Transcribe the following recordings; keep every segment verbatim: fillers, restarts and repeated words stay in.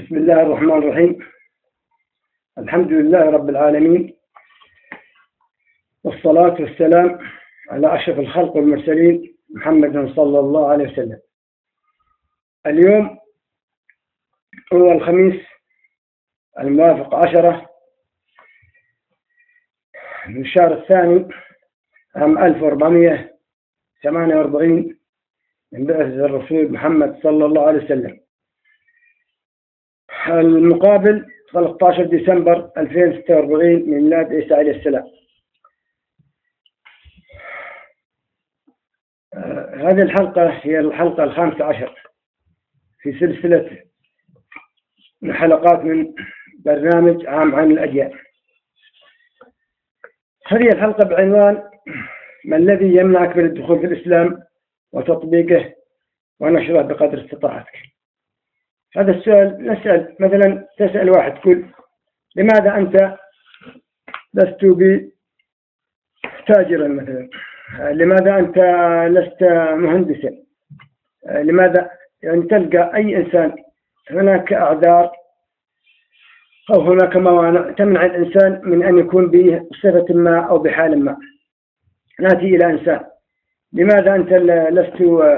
بسم الله الرحمن الرحيم. الحمد لله رب العالمين، والصلاة والسلام على أشرف الخلق والمرسلين محمد صلى الله عليه وسلم. اليوم هو الخميس الموافق عشرة من الشهر الثاني عام ألف وأربعمائة وثمانية وأربعين من بعثة الرسول محمد صلى الله عليه وسلم، المقابل ثلاثة عشر ديسمبر ألفين وستة وأربعين من ميلاد عيسى عليه السلام. آه هذه الحلقة هي الحلقة الخامسة عشر في سلسلة حلقات من برنامج عام عن الأديان. هذه الحلقة بعنوان: ما الذي يمنعك من الدخول في الإسلام وتطبيقه ونشره بقدر استطاعتك؟ هذا السؤال نسأل، مثلا تسأل واحد تقول: لماذا أنت لست تاجرا مثلا؟ لماذا أنت لست مهندسا؟ لماذا؟ يعني تلقى أي إنسان هناك أعذار أو هناك موانع تمنع الإنسان من أن يكون بصفة ما أو بحال ما. نأتي إلى إنسان: لماذا أنت لست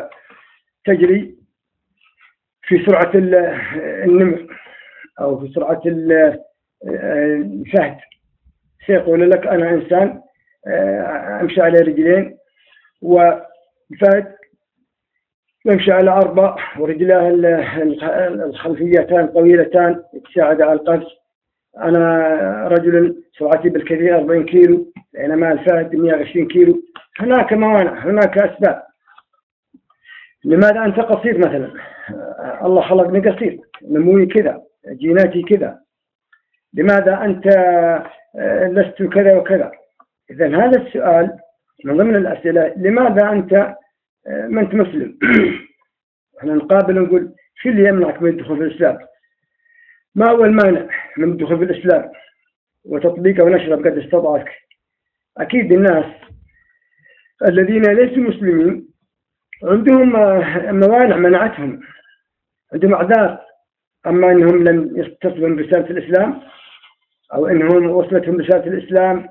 تجري في سرعة النمر أو في سرعة الفهد؟ سيقول لك: أنا إنسان أمشي على رجلين، والفهد يمشي على أربع، ورجلاه الخلفيتان طويلتان تساعد على القفز. أنا رجل سرعتي بالكثير أربعين كيلو، بينما الفهد مئة وعشرين كيلو. هناك موانع، هناك أسباب. لماذا أنت قصير مثلا؟ الله خلقني قصير، نموي كذا، جيناتي كذا. لماذا أنت لست كذا وكذا؟ إذن هذا السؤال من ضمن الأسئلة: لماذا أنت ما أنت مسلم؟ احنا نقابل ونقول: شو اللي يمنعك من الدخول في الإسلام؟ ما هو المانع من الدخول في الإسلام وتطبيقه ونشره بقدر استطاعتك؟ أكيد الناس الذين ليسوا مسلمين عندهم موانع منعتهم، عندهم أعذار، أما أنهم لم يتصلوا برسالة الإسلام، أو أنهم وصلتهم رسالة الإسلام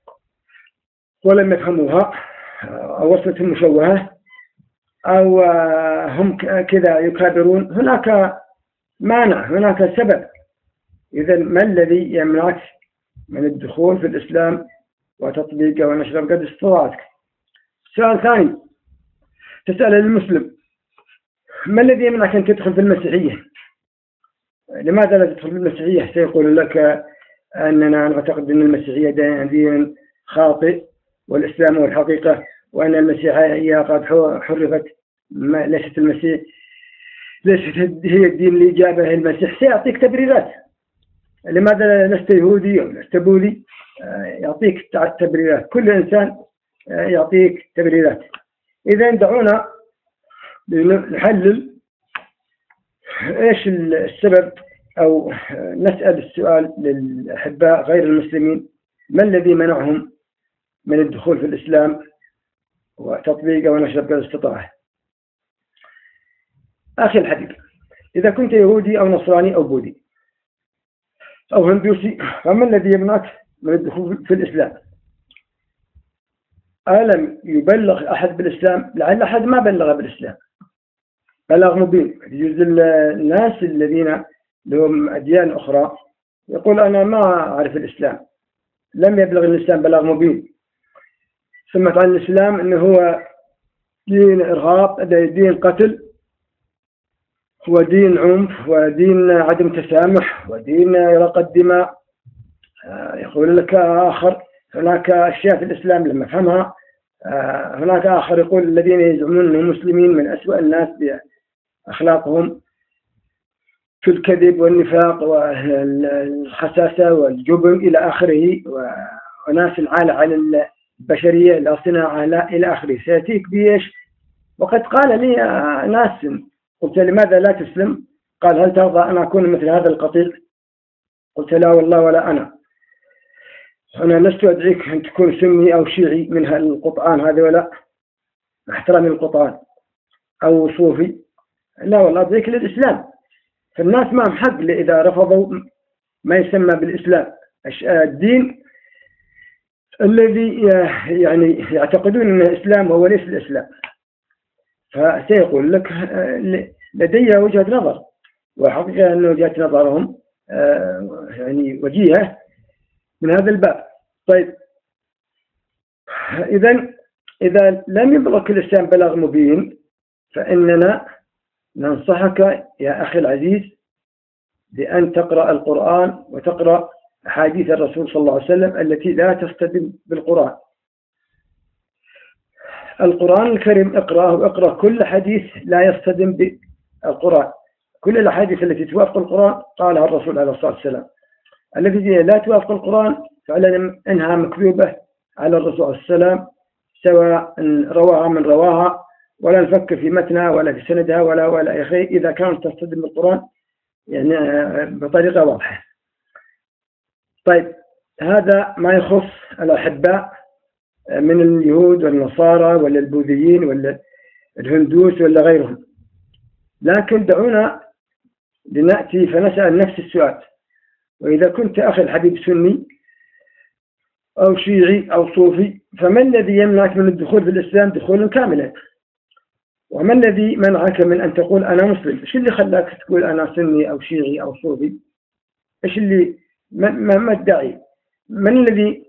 ولم يفهموها، أو وصلتهم مشوهة، أو هم كذا يكابرون. هناك مانع، هناك سبب. إذن ما الذي يمنعك من الدخول في الإسلام وتطبيقه ونشره بقدر استطاعتك؟ سؤال ثاني تسأل المسلم: ما الذي يمنعك أن تدخل في المسيحية؟ لماذا لا تدخل في المسيحية؟ سيقول لك أننا نعتقد أن المسيحية دين خاطئ والإسلام هو الحقيقة، وأن المسيحية قد حرفت. ليست المسيح ليست هي الدين اللي جابه المسيح. سيعطيك تبريرات. لماذا لست يهودي أو لست بوذي؟ يعطيك تبريرات. كل إنسان يعطيك تبريرات. إذا دعونا نحلل إيش السبب، أو نسأل السؤال للأحباء غير المسلمين: ما الذي منعهم من الدخول في الإسلام وتطبيقه ونشره بقدر استطاعه؟ أخي الحبيب، إذا كنت يهودي أو نصراني أو بوذي أو هندوسي، فما الذي يمنعك من الدخول في الإسلام؟ ألم يبلغ أحد بالإسلام؟ لعل أحد ما بلغ بالإسلام بلاغ مبين. يجوز الناس الذين لهم أديان أخرى يقول: أنا ما أعرف الإسلام، لم يبلغ الإسلام بلاغ مبين. سمعت عن الإسلام أنه هو دين إرهاب، دين قتل، ودين عنف، ودين عدم تسامح، ودين إراقة الدماء. يقول لك آخر: هناك أشياء في الإسلام لما فهمها. هناك آخر يقول: الذين يزعمون أنهم مسلمين من أسوأ الناس بأخلاقهم في الكذب والنفاق والخساسة والجبن إلى آخره، وناس العالة على البشرية لا صناعة لا إلى آخره. سيأتيك بيش. وقد قال لي ناس: قلت: لماذا لا تسلم؟ قال: هل ترضى أن أكون مثل هذا القطيع؟ قلت: لا والله ولا أنا. أنا لست أدعيك أن تكون سني أو شيعي من القطعان هذا، ولا احترامي القطعان، أو صوفي. لا والله أدعيك للإسلام. فالناس ما هم حق إذا رفضوا ما يسمى بالإسلام، الدين الذي يعني يعتقدون أن الإسلام هو ليس الإسلام. فسيقول لك لدي وجهة نظر، وحقيقة أن وجهة نظرهم يعني وجيهة من هذا الباب. طيب إذن إذا لم يبلغ الإسلام بلاغ مبين فإننا ننصحك يا أخي العزيز بأن تقرأ القرآن وتقرأ أحاديث الرسول صلى الله عليه وسلم التي لا تصطدم بالقرآن. القرآن الكريم اقرأه واقرأ كل حديث لا يصطدم بالقرآن. كل الأحاديث التي توافق القرآن قالها الرسول عليه الصلاة والسلام، التي لا توافق القرآن فعلا إنها مكذوبة على الرسول عليه الصلاة والسلام، سواء رواها من رواها، ولا نفكر في متنها ولا في سندها ولا ولا أخي إذا كانت تصطدم بالقرآن يعني بطريقة واضحة. طيب هذا ما يخص الأحباء من اليهود والنصارى ولا البوذيين ولا الهندوس ولا غيرهم. لكن دعونا لنأتي فنسأل نفس السؤال: وإذا كنت أخي الحبيب سني أو شيعي أو صوفي، فما الذي يمنعك من الدخول في الإسلام دخولا كاملا؟ وما الذي منعك من أن تقول أنا مسلم؟ إيش اللي خلاك تقول أنا سني أو شيعي أو صوفي؟ إيش اللي ما ما الداعي؟ من الذي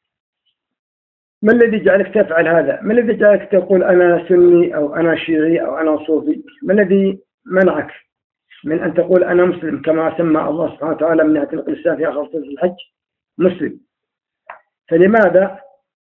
ما الذي جعلك تفعل هذا؟ ما الذي جعلك تقول أنا سني أو أنا شيعي أو أنا صوفي؟ ما الذي منعك من أن تقول أنا مسلم كما سمى الله سبحانه وتعالى من يعتنق الإسلام في آخر سورة الحج مسلم؟ فلماذا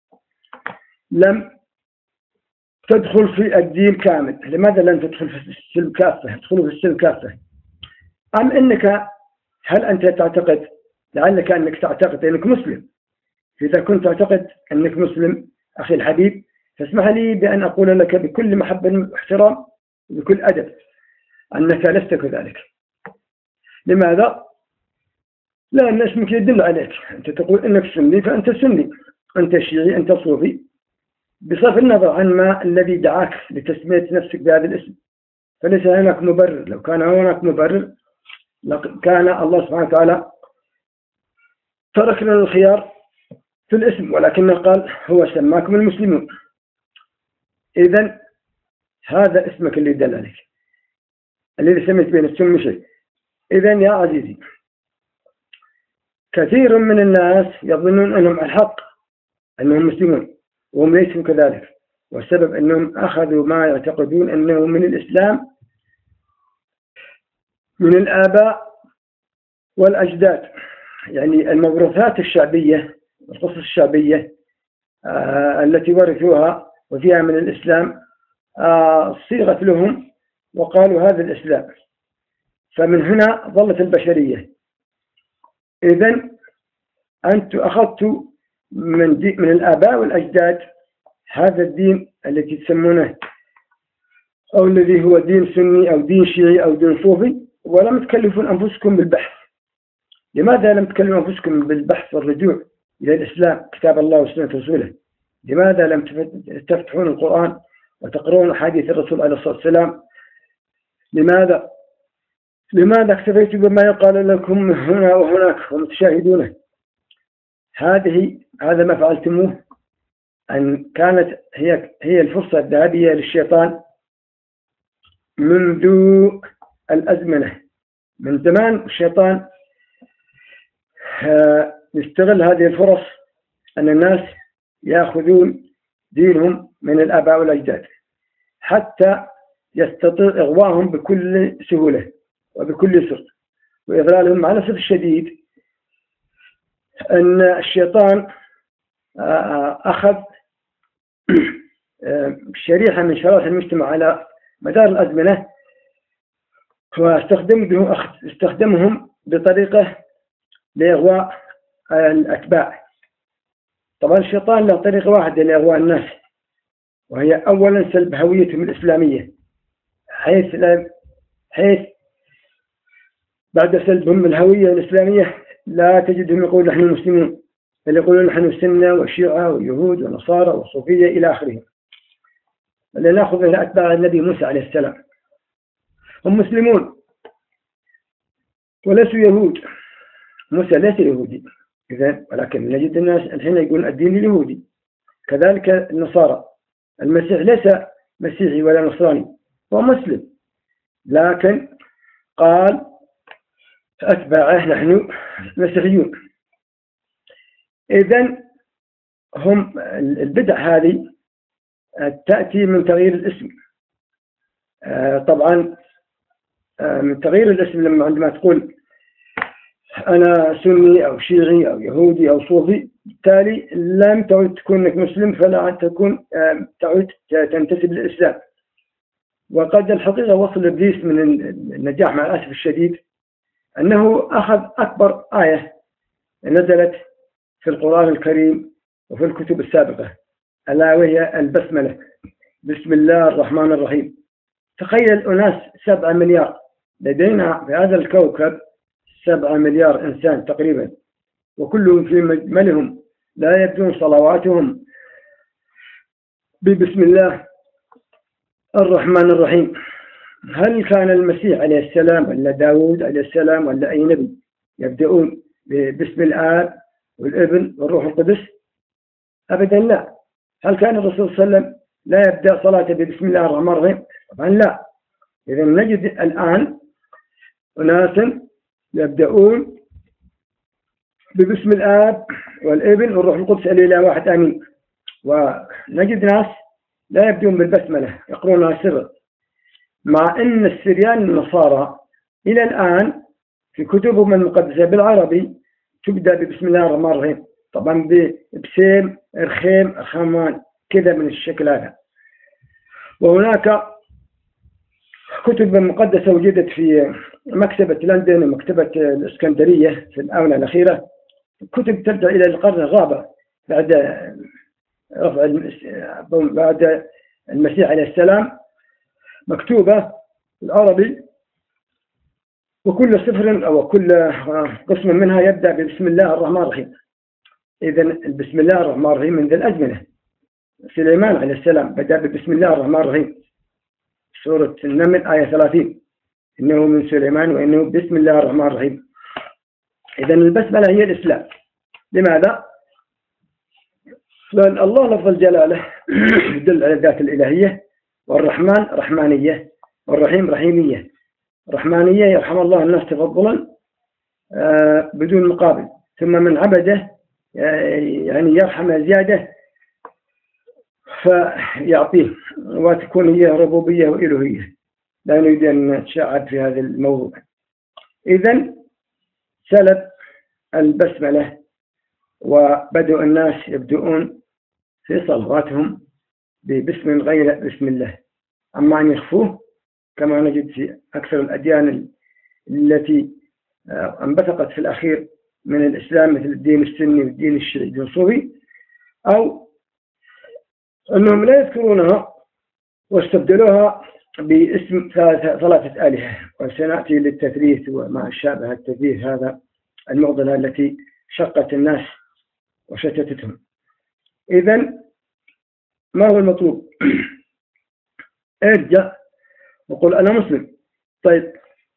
لم تدخل في الدين كامل؟ لماذا لم تدخل في السلم كافة؟ تدخل في السلم كافة؟ أم أنك هل أنت تعتقد لعلك أنك تعتقد أنك مسلم؟ إذا كنت تعتقد أنك مسلم أخي الحبيب فاسمح لي بأن أقول لك بكل محبة واحترام وبكل أدب أنك لست كذلك. لماذا؟ لأن اسمك يدل عليك، أنت تقول أنك سني فأنت سني، أنت شيعي أنت صوفي، بصرف النظر عن ما الذي دعاك لتسمية نفسك بهذا الاسم. فليس هناك مبرر. لو كان هناك مبرر كان الله سبحانه وتعالى ترك لنا الخيار في الاسم، ولكنه قال هو سماكم المسلمون. إذن هذا اسمك اللي دل عليك الذي سميت بين السم شيء. إذن يا عزيزي، كثير من الناس يظنون أنهم الحق أنهم مسلمون وهم ليسوا كذلك، والسبب أنهم أخذوا ما يعتقدون أنه من الإسلام من الآباء والأجداد، يعني الموروثات الشعبية القصص الشعبية آه التي ورثوها وفيها من الإسلام آه صيغت لهم وقالوا هذا الإسلام. فمن هنا ظلت البشرية. إذن أنتم أخذتوا من, من الآباء والأجداد هذا الدين الذي تسمونه أو الذي هو دين سني أو دين شيعي أو دين صوفي، ولم تكلفون أنفسكم بالبحث. لماذا لم تكلفوا أنفسكم بالبحث والرجوع إلى الإسلام كتاب الله وسنة رسوله؟ لماذا لم تفتحون القرآن وتقرؤون حديث الرسول عليه الصلاة والسلام؟ لماذا لماذا اكتفيتوا بما يقال لكم هنا وهناك ومتشاهدونه؟ هذه هذا ما فعلتموه أن كانت هي هي الفرصة الذهبية للشيطان منذ الأزمنة. من زمان الشيطان يستغل هذه الفرص أن الناس يأخذون دينهم من الآباء والأجداد حتى يستطيع إغواهم بكل سهولة وبكل سر وإضلالهم. مع الأسف الشديد أن الشيطان أخذ شريحة من شرائح المجتمع على مدار الأزمنة واستخدمهم بطريقة لإغواء الأتباع. طبعا الشيطان له طريقة واحدة لإغواء الناس، وهي أولا سلب هويتهم الإسلامية، حيث حيث بعد سلبهم الهوية الإسلامية لا تجدهم يقول نحن مسلمون، بل يقولون نحن سنة وشيعة ويهود ونصارى وصوفية إلى آخره. لنأخذ إلى أتباع النبي موسى عليه السلام، هم مسلمون وليسوا يهود. موسى ليس يهودي إذن، ولكن نجد الناس الحين يقولون الدين اليهودي، كذلك النصارى. المسيح ليس مسيحي ولا نصراني، هو مسلم، لكن قال أتباعه نحن مسيحيون. إذن هم البدع هذه تأتي من تغيير الاسم. طبعا من تغيير الاسم، لما عندما تقول أنا سني أو شيعي أو يهودي أو صوفي، بالتالي لم تعد تكون انك مسلم، فلا تكون تعد تنتسب للإسلام. وقد الحقيقة وصل إبليس من النجاح مع الأسف الشديد أنه أخذ أكبر آية نزلت في القرآن الكريم وفي الكتب السابقة، ألا وهي البسملة، بسم الله الرحمن الرحيم. تخيل أناس سبعة مليار، لدينا في هذا الكوكب سبعة مليار إنسان تقريبا، وكلهم في مجملهم لا يبدون صلواتهم ببسم الله الرحمن الرحيم. هل كان المسيح عليه السلام ولا داود عليه السلام ولا أي نبي يبدأون باسم الآب والابن والروح القدس؟ أبدا لا. هل كان الرسول صلى الله عليه وسلم لا يبدأ صلاته ببسم الله الرحمن الرحيم؟ طبعا لا. إذا نجد الآن أناس يبدأون ببسم الآب والابن والروح القدس الإله واحد آمين، ونجد ناس لا يبدون بالبسملة، يقرونها سرا، مع أن السريان النصارى إلى الآن في كتبهم المقدسة بالعربي تبدأ ببسم الله الرحمن الرحيم، طبعا بسيم رخيم رخمان كذا من الشكل هذا. وهناك كتب مقدسة وجدت في مكتبة لندن ومكتبة الإسكندرية في الآونة الأخيرة، كتب ترجع إلى القرن الرابع بعد رفع بعد المسيح عليه السلام، مكتوبة بالعربي، وكل سفر أو كل قسم منها يبدأ ببسم الله الرحمن الرحيم. إذن بسم الله الرحمن الرحيم من ذي الأزمنة. سليمان عليه السلام بدأ ببسم الله الرحمن الرحيم، سورة النمل آية ثلاثين، إنه من سليمان وإنه بسم الله الرحمن الرحيم. إذن البسملة هي الإسلام. لماذا؟ لأن الله لفظ الجلالة يدل على الذات الإلهية، والرحمن رحمانية، والرحيم رحيمية. رحمانية يرحم الله الناس تفضلا بدون مقابل، ثم من عبده يعني يرحم زيادة فيعطيه، وتكون هي ربوبية وإلهية. لا نريد أن نتشعب في هذا الموضوع. إذن سلب البسملة، وبدأ الناس يبدؤون في صلواتهم ببسم غير بسم الله، أما أن يخفوه كما نجد في أكثر الأديان التي انبثقت في الأخير من الإسلام، مثل الدين السني والدين الشيعي الصوفي، أو أنهم لا يذكرونها واستبدلوها باسم ثلاثة آلهة. وسنأتي للتثليث وما شابه التثليث، هذا المعضلة التي شقت الناس وشتتتهم. إذن ما هو المطلوب؟ ارجع وقل أنا مسلم. طيب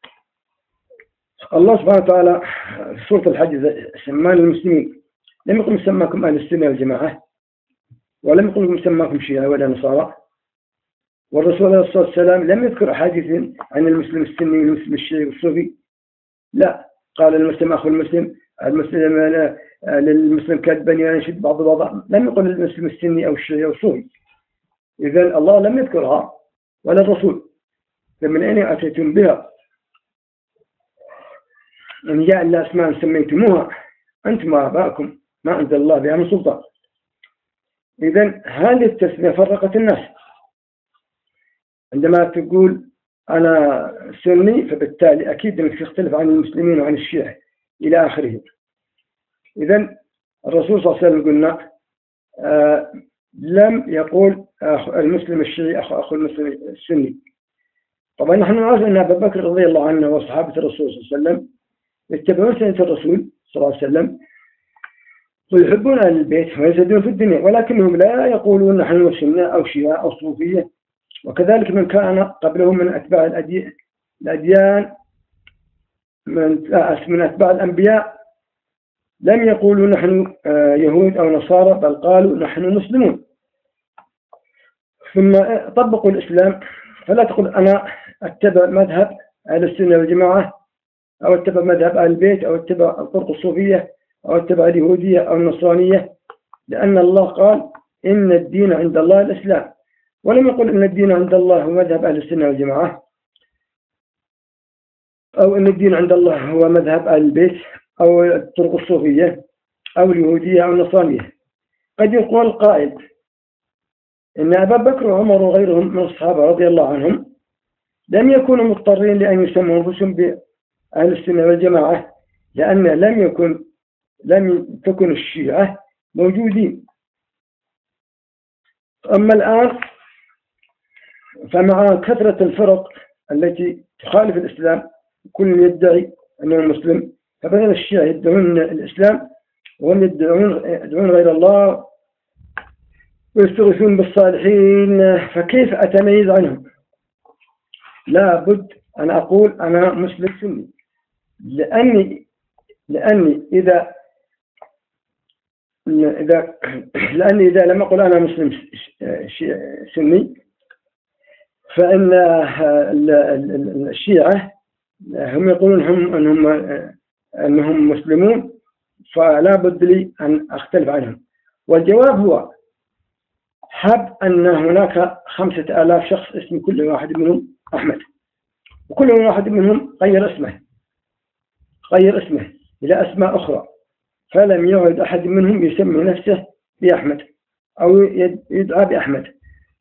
الله سبحانه وتعالى في سورة الحج سمان المسلمين، لم يقل سماكم أهل السنة والجماعة، ولم يقل سماكم شيعة ولا نصارى. والرسول عليه الصلاة والسلام لم يذكر أحاديث عن المسلم السني والمسلم الشيعي والصوفي، لا، قال المسلم أخو المسلم، المسلم للمسلم كالبن ينشد بعض بعض، لم يقل المسلم السني أو الشيعي أو الصوفي. إذن الله لم يذكرها ولا الرسول، فمن أين أتيتم بها؟ إن جاء إلا أسماء سميتموها أنتم وآباءكم ما أنزل الله بها من سلطان. إذن هذه التسمية فرقت الناس. عندما تقول أنا سني فبالتالي أكيد أنك تختلف عن المسلمين وعن الشيعة إلى آخره. إذن الرسول صلى الله عليه وسلم قلنا آه لم يقول المسلم الشيعي أخو, أخو المسلم السني. طبعا نحن نعرف أن أبا بكر رضي الله عنه وصحابة الرسول صلى الله عليه وسلم يتبعون سنة الرسول صلى الله عليه وسلم ويحبون أهل البيت ويزدون في الدنيا، ولكنهم لا يقولون نحن سنة أو شيعة أو صوفية. وكذلك من كان قبلهم من أتباع الأديان من من أتباع الأنبياء لم يقولوا نحن يهود أو نصارى، بل قالوا نحن مسلمون. ثم طبقوا الإسلام. فلا تقول أنا أتبع مذهب أهل السنة والجماعة، أو أتبع مذهب أهل البيت، أو أتبع الطرق الصوفية، أو أتبع اليهودية أو النصرانية، لأن الله قال إن الدين عند الله الإسلام، ولم يقل إن الدين عند الله هو مذهب أهل السنة والجماعة، أو إن الدين عند الله هو مذهب أهل البيت أو الطرق الصوفية أو اليهودية أو النصرانية. قد يقول قائل إن أبا بكر وعمر وغيرهم من الصحابة رضي الله عنهم لم يكونوا مضطرين لأن يسموا أنفسهم بأهل السنة والجماعة، لأن لم يكن لم تكن الشيعة موجودين. أما الآن فمع كثرة الفرق التي تخالف الإسلام كل يدعي أنه مسلم، فبدل الشيعة يدعون الإسلام وهم يدعون يدعون غير الله ويستغيثون بالصالحين، فكيف أتميز عنهم؟ لا بد أن أقول أنا مسلم سني، لأني لأني إذا إذا لأني إذا لم أقل أنا مسلم سني فإن الشيعة هم يقولون هم أنهم أنهم مسلمون، فلا بد لي أن أختلف عنهم. والجواب هو حب أن هناك خمسة آلاف شخص اسم كل واحد منهم أحمد، وكل واحد منهم غير اسمه غير اسمه إلى أسماء أخرى، فلم يعد أحد منهم يسمي نفسه بأحمد أو يدعى بأحمد.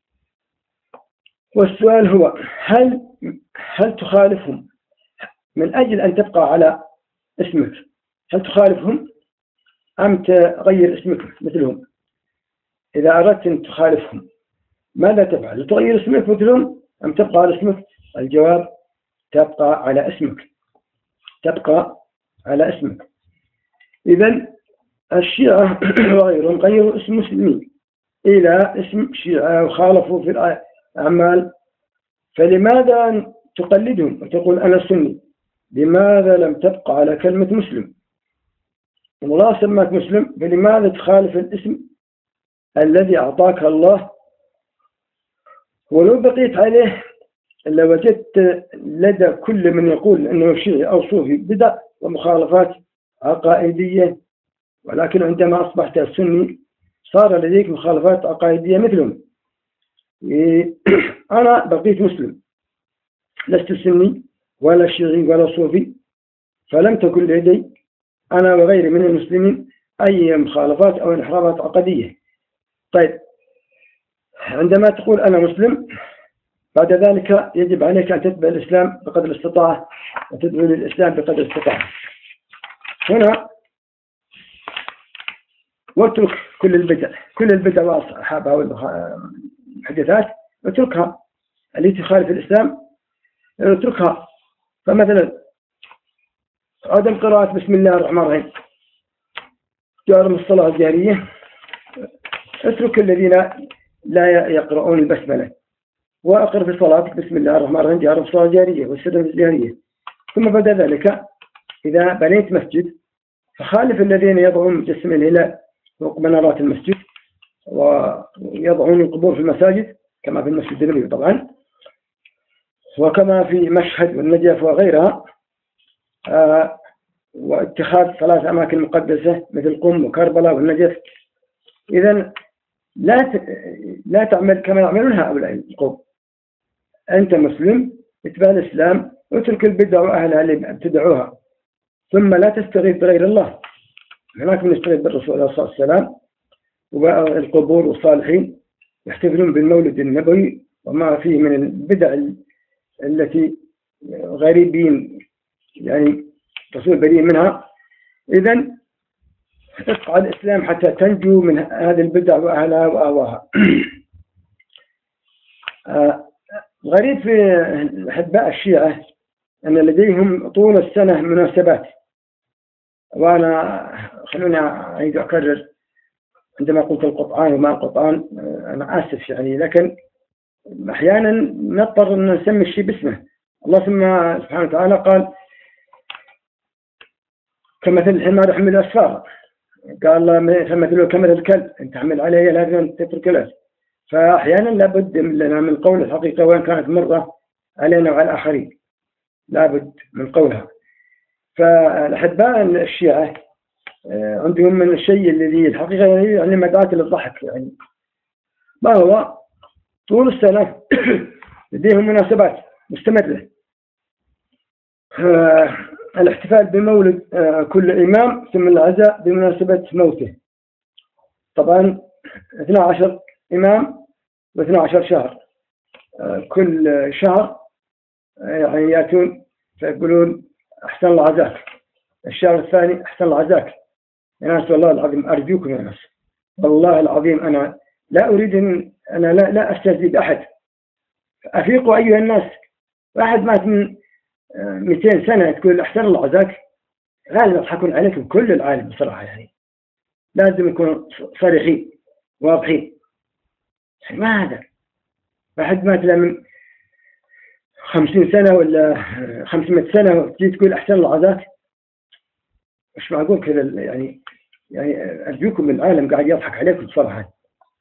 والسؤال هو هل هل تخالفهم من أجل أن تبقى على اسمك؟ هل تخالفهم أم تغير اسمك مثلهم؟ إذا أردت أن تخالفهم ماذا تفعل؟ تغير اسمك مثلهم أم تبقى على اسمك؟ الجواب تبقى على اسمك تبقى على اسمك. إذن الشيعة وغيرهم غيروا اسم مسلمين إلى اسم شيعة وخالفوا في الأعمال، فلماذا تقلدهم وتقول أنا سني؟ لماذا لم تبقى على كلمة مسلم؟ والله سماك مسلم، فلماذا تخالف الاسم الذي أعطاك الله؟ ولو بقيت عليه لوجدت لدى كل من يقول أنه شيعي أو صوفي بدع ومخالفات عقائدية، ولكن عندما أصبحت سني صار لديك مخالفات عقائدية مثلهم. أنا بقيت مسلم، لست سني ولا شيعي ولا صوفي، فلم تكن لدي أنا وغيري من المسلمين أي مخالفات أو انحرافات عقدية. طيب، عندما تقول أنا مسلم بعد ذلك يجب عليك أن تتبع الإسلام بقدر الاستطاعة وتدعو للإسلام بقدر الاستطاعة. هنا واترك كل البدع كل البدع وأصحابها والمحدثات، اتركها التي تخالف الإسلام اتركها. فمثلا عدم قراءة بسم الله الرحمن الرحيم، جارم الصلاة الجارية، اترك الذين لا يقرؤون البسملة وأقر في صلاتك بسم الله الرحمن الرحيم جارم الصلاة الجارية والسلام الجارية. ثم بعد ذلك إذا بنيت مسجد فخالف الذين يضعون مجسم الهلال فوق منارات المسجد ويضعون القبور في المساجد كما في المسجد النبوي طبعا، وكما في مشهد والنجف وغيرها، آه واتخاذ ثلاث أماكن مقدسة مثل قم وكربلاء والنجف. إذن لا لا تعمل كما يعملون هؤلاء القوم. أنت مسلم، اتبع الإسلام واترك البدع وأهلها اللي ابتدعوها، ثم لا تستغيث بغير الله. هناك من يستغيث بالرسول عليه الصلاة والسلام والقبور والصالحين، يحتفلون بالمولد النبوي وما فيه من البدع التي غريبين يعني رسول بريء منها. إذن ابقى على الإسلام حتى تنجو من هذه البدع وأهلها وأهواها. غريب في أحباء الشيعة أن لديهم طول السنة مناسبات، وأنا خلوني أعيد أكرر عندما قلت القطعان وما القطعان أنا آسف يعني، لكن أحيانا نضطر أن نسمي الشيء باسمه. الله سبحانه وتعالى قال كمثل الحمار يحمل أسفار، قال الله فمثله كمثل الكلب إن تحمل عليه لازم أن تترك له. فأحيانا لابد لنا من قول الحقيقة وإن كانت مرة علينا وعلى الآخرين، لابد من قولها. فالأحباء الشيعة عندهم من الشيء الذي الحقيقة يعني مدعاة للضحك، يعني ما هو طول السنة لديهم مناسبات مستمرة، الاحتفال بمولد كل إمام ثم العزاء بمناسبة موته. طبعا اثني عشر إمام واثني عشر شهر، كل شهر يعني يأتون فيقولون أحسن الله عزاك، الشهر الثاني أحسن الله عزاك. يا ناس والله العظيم أرجوكم يا ناس، والله العظيم أنا لا أريد أن أنا لا, لا أستهزئ بأحد، أفيقوا أيها الناس. واحد مات من مئتين سنة تقول أحسن الله عزاك، غالبا يضحكون عليكم كل العالم بصراحة. يعني لازم يكون صريحين واضحين. ما هذا واحد مات له من خمسين سنة ولا خمسمائة سنة وتجي تقول أحسن الله عزاك، مش معقول كذا. يعني يعني أرجوكم العالم قاعد يضحك عليكم بصراحة.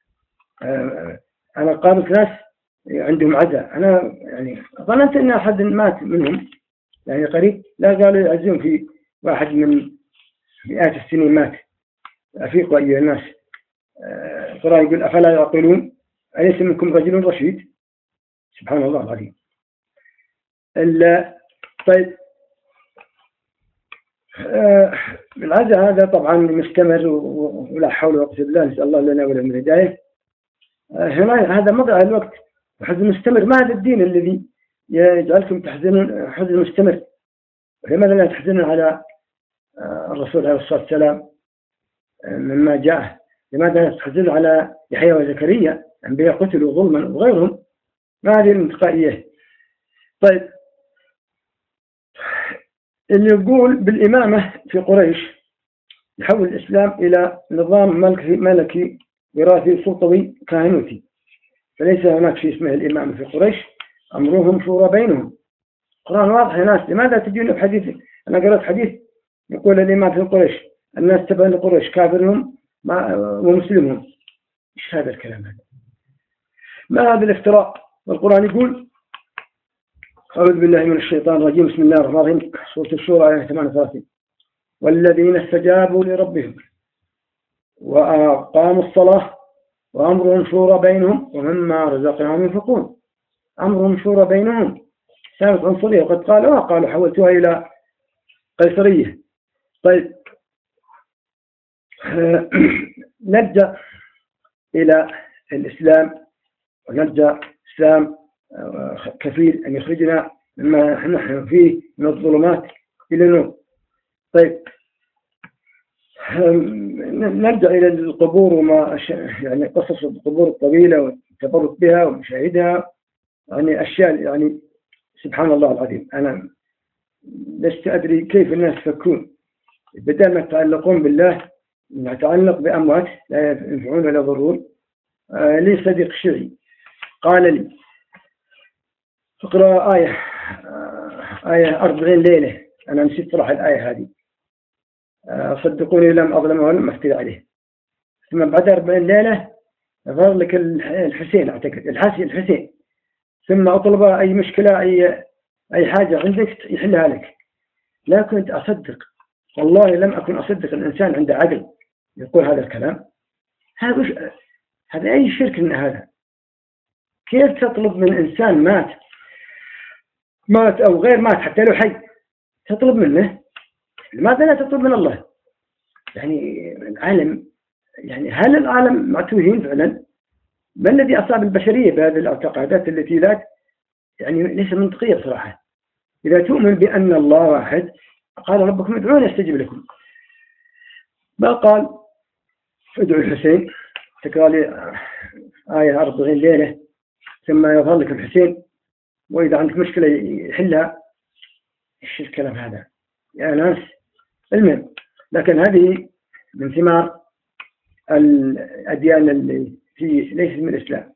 أنا قابلت ناس عندهم عزاء، أنا يعني ظننت أن أحد مات منهم يعني قريب، لا قالوا يعزون في واحد من مئات السنين مات. أفيقوا أيها الناس، القرآن يقول أفلا يعقلون أليس منكم رجل رشيد. سبحان الله العظيم. طيب العزاء هذا طبعا مستمر ولا حول ولا قوة إلا بالله، نسأل الله لنا ولهم الهداية. هنا هذا مضى الوقت وحزن مستمر. ما هذا الدين الذي يجعلكم تحزنون حزن مستمر؟ لماذا لا تحزنون على الرسول عليه الصلاة والسلام مما جاءه؟ لماذا لا تحزنون على يحيى وزكريا أنبياء قتلوا ظلما وغيرهم؟ ما هذه الانتقائية؟ طيب اللي يقول بالإمامة في قريش يحول الإسلام إلى نظام ملكي ملكي وراثي سلطوي كهنوتي، فليس هناك شيء اسمه الإمامة في قريش، أمرهم شورى بينهم. القرآن واضح يا ناس، لماذا تجون بحديث؟ أنا قرأت حديث يقول الإمام في قريش الناس تبع لقريش كافرهم ومسلمهم. إيش هذا الكلام هذا؟ ما هذا الافتراء؟ والقرآن يقول أعوذ بالله من الشيطان الرجيم، بسم الله الرحمن الرحيم، سورة الشورى آية ثمانية وثلاثين، والذين استجابوا لربهم وأقاموا الصلاة وأمرهم شورى بينهم ومما رزقناهم ينفقون. أمرهم شورى بينهم كانت عنصرية، وقد قالوا قالوا حولتها إلى قيصرية. طيب نرجع إلى الإسلام، ونرجع الإسلام كفيل أن يخرجنا مما نحن فيه من الظلمات إلى النور. طيب نرجع إلى القبور وما يعني قصص القبور الطويلة والتبرك بها ومشاهدها، يعني أشياء يعني سبحان الله العظيم. أنا لست أدري كيف الناس يفكرون، بدل ما يتعلقون بالله يتعلق بأموات لا ينفعون ولا يضرون. آه لي صديق شيعي قال لي اقرأ آية آه آية أربعين ليلة، أنا نسيت صراحة الآية هذه، آه صدقوني لم أظلمه ولم أفتري عليه. ثم بعد أربعين ليلة ظهر لك الحسين، أعتقد الحسين الحسين ثم أطلب أي مشكلة أي أي حاجة عندك يحلها لك. لا كنت أصدق، والله لم أكن أصدق الإنسان عنده عقل يقول هذا الكلام. هذا هذا أي شرك من هذا؟ كيف تطلب من إنسان مات مات أو غير مات حتى لو حي تطلب منه؟ لماذا لا تطلب من الله؟ يعني العالم، يعني هل العالم معتوهين فعلا؟ ما الذي أصاب البشرية بهذه الاعتقادات التي لا يعني ليس منطقية بصراحة؟ إذا تؤمن بأن الله واحد قال ربكم ادعوني استجب لكم، ما قال ادعوا الحسين تقرأ لي آية أربعين ليلة ثم يظهر لك الحسين وإذا عندك مشكلة يحلها. إيش الكلام هذا يا ناس؟ المهم، لكن هذه من ثمار الأديان اللي في ليس من الإسلام.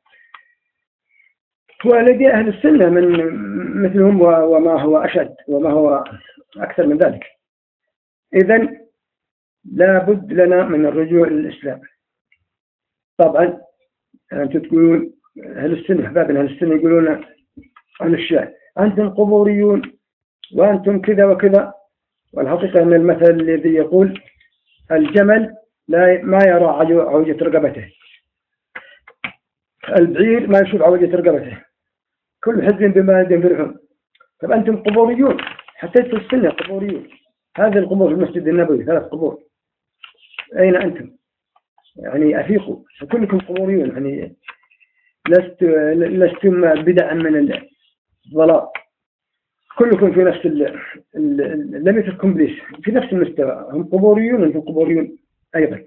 ولدي أهل السنة من مثلهم وما هو أشد وما هو أكثر من ذلك. إذن لا بد لنا من الرجوع للإسلام. طبعا أنتم تقولون أهل السنة، أحبابنا أهل السنة يقولون عن الشيعة أنتم قبوريون وأنتم كذا وكذا. والحقيقة أن المثل الذي يقول الجمل لا ما يرى عوجة رقبته، البعير ما يشوف عوجة رقبته، كل حزب بما يدين فرحهم. طب أنتم قبوريون، حتى في السنة قبوريون. هذه القبور في المسجد النبوي ثلاث قبور، أين أنتم؟ يعني أفيقوا، فكلكم قبوريون، يعني لست لستم بدعا من الضلال، كلكم في نفس ال لم يتركم بليس في نفس المستوى، هم قبوريون وانتم قبوريون أيضا.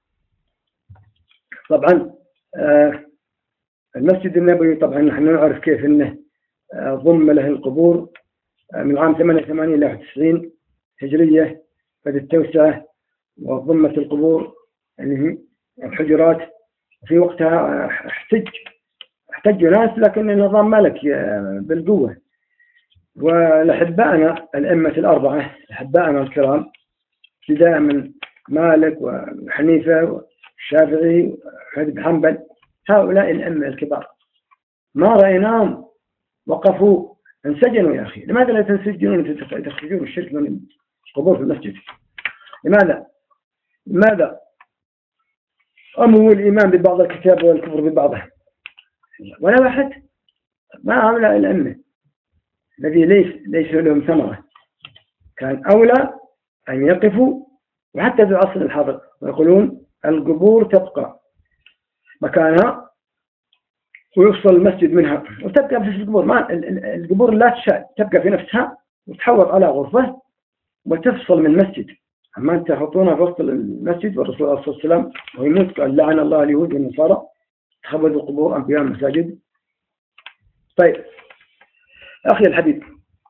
طبعا آه المسجد النبوي طبعا نحن نعرف كيف أنه آه ضم له القبور آه من عام ثمانية وثمانين إلى واحد وتسعين هجرية، بدأت التوسعة وضمت القبور اللي هي الحجرات. في وقتها احتج احتجوا ناس، لكن النظام ملك بالقوة. والأحبائنا الأئمة الأربعة أحبائنا الكرام ابتداء من مالك وحنيفة والشافعي وأحمد بن حنبل، هؤلاء الأئمة الكبار ما رأيناهم وقفوا انسجنوا. يا أخي لماذا لا تنسجنون تخرجون الشرك من القبور في المسجد؟ لماذا؟ لماذا أمو الإيمان ببعض الكتاب والكفر ببعضه؟ ولا واحد. ما هؤلاء الأئمة الذي ليس ليس لهم ثمرة كان أولى أن يقفوا، وحتى في العصر الحاضر ويقولون القبور تبقى مكانها ويفصل المسجد منها وتبقى في القبور. ما القبور لا تشال، تبقى في نفسها وتحول على غرفة وتفصل من المسجد. أما أنت تحطونها في وسط المسجد، والرسول عليه الصلاة والسلام ويموت قال لعن الله اليهود والنصارى اتخذوا قبور أنبياء مساجد. طيب أخي الحبيب،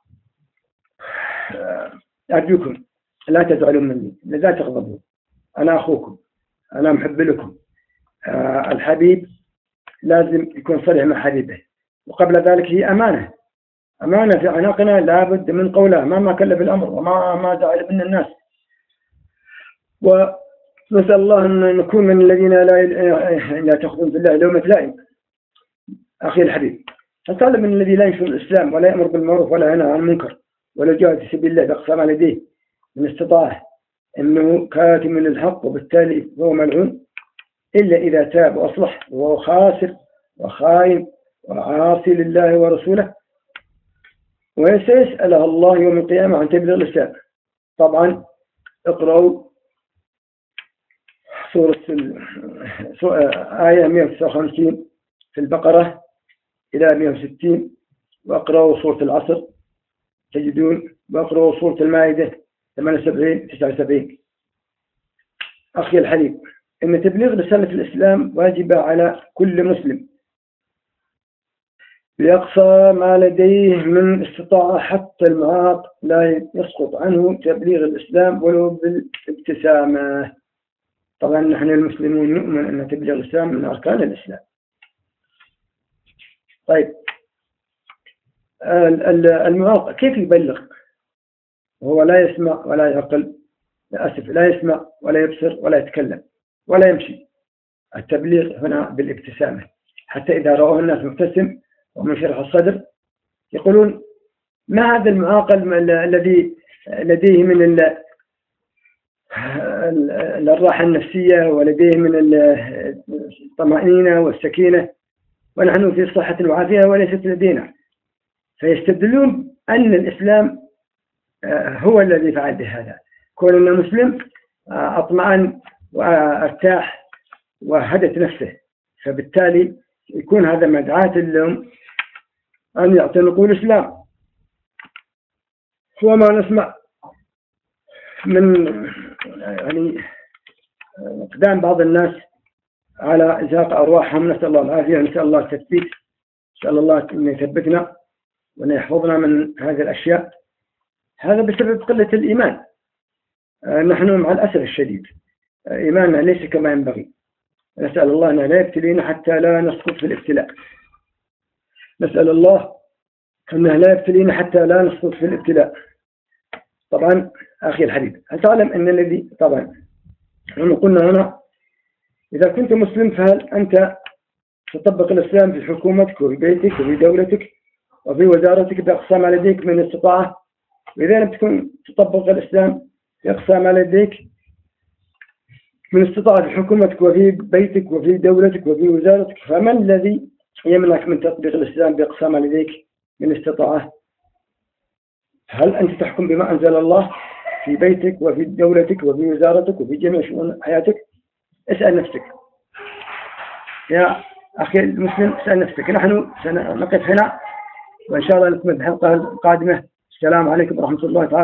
أرجوكم لا تزعلوا مني، لا تغضبوا، أنا أخوكم، أنا محب لكم. الحبيب لازم يكون صريح مع حبيبه، وقبل ذلك هي أمانة، أمانة في عناقنا لابد من قولها مهما كلف الأمر وما ما زعل من الناس. ونسأل الله أن نكون من الذين لا لا تأخذون بالله لومة لائم. أخي الحبيب، أنت من الذي لا ينشر الإسلام ولا يأمر بالمعروف ولا ينهى عن المنكر ولا جاهد في سبيل الله بأقصى ما لديه من استطاعة أنه كاتم للحق وبالتالي هو ملعون، إلا إذا تاب وأصلح وهو خاسر وخائن وعاصي لله ورسوله، وسيسأله الله يوم القيامة عن تبليغ الإسلام. طبعا اقرأوا سورة آية مئة وتسعة وخمسين في البقرة إلى مئة وستين، وأقرأوا سورة العصر تجدون، وأقرأوا سورة المائدة ثمانية وسبعين تسعة وسبعين. أخي الحبيب، إن تبليغ رسالة الإسلام واجب على كل مسلم بأقصى ما لديه من استطاعة، حتى المعاق لا يسقط عنه تبليغ الإسلام ولو بالابتسامة. طبعا نحن المسلمون نؤمن أن تبليغ الإسلام من أركان الإسلام. طيب المعاق كيف يبلغ وهو لا يسمع ولا يعقل؟ للأسف لا يسمع ولا يبصر ولا يتكلم ولا يمشي. التبليغ هنا بالابتسامة، حتى إذا رأوه الناس مبتسم ومنشرح الصدر يقولون ما هذا المعاق الذي لديه من الراحة النفسية ولديه من الطمأنينة والسكينة، ونحن في صحة وعافية وليست لدينا. فيستدلون أن الإسلام هو الذي فعل بهذا، كون أن مسلم أطمئن وارتاح وهدت نفسه، فبالتالي يكون هذا مدعاة لهم أن يعتنقوا الإسلام. وما نسمع من يعني اقدام بعض الناس على إزهاق أرواحهم، نسأل الله العافية، نسأل الله التثبيت، نسأل الله أن يثبتنا وأن يحفظنا من هذه الأشياء. هذا بسبب قلة الإيمان. نحن مع الأسف الشديد إيماننا ليس كما ينبغي. نسأل الله أن لا يبتلينا حتى لا نسقط في الابتلاء. نسأل الله أنه لا يبتلينا حتى لا نسقط في الابتلاء. طبعا أخي الحبيب، هل تعلم أن الذي طبعا نحن قلنا هنا إذا كنت مسلم فهل أنت تطبق الإسلام في حكومتك وفي بيتك وفي دولتك وفي وزارتك بأقصى ما لديك من استطاعة، وإذا لم تكن تطبق الإسلام بأقصى ما لديك من استطاعة في حكومتك وفي بيتك وفي دولتك وفي وزارتك، فما الذي يمنعك من تطبيق الإسلام بأقصى ما لديك من استطاعة؟ هل أنت تحكم بما أنزل الله في بيتك وفي دولتك وفي وزارتك وفي جميع شؤون حياتك؟ اسأل نفسك يا أخي المسلم، اسأل نفسك. نحن سنقف هنا وإن شاء الله نكمل الحلقة القادمة. السلام عليكم ورحمة الله تعالى.